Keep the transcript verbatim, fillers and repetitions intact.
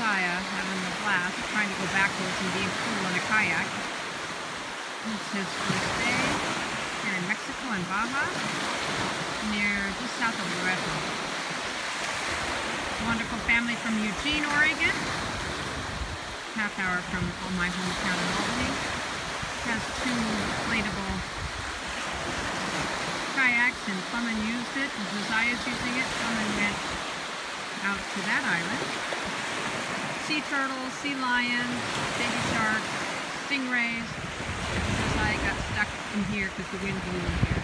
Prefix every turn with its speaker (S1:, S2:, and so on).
S1: Josiah having a blast trying to go backwards and being cool in a kayak. It's his first day here in Mexico and Baja, near just south of Loreto. Wonderful family from Eugene, Oregon. Half hour from my hometown in Albany. Has two inflatable kayaks, and Plumman used it, and Josiah's using it. Plumman went out to that island. Sea turtles, sea lions, baby sharks, stingrays. Josiah got stuck in here because the wind blew in here.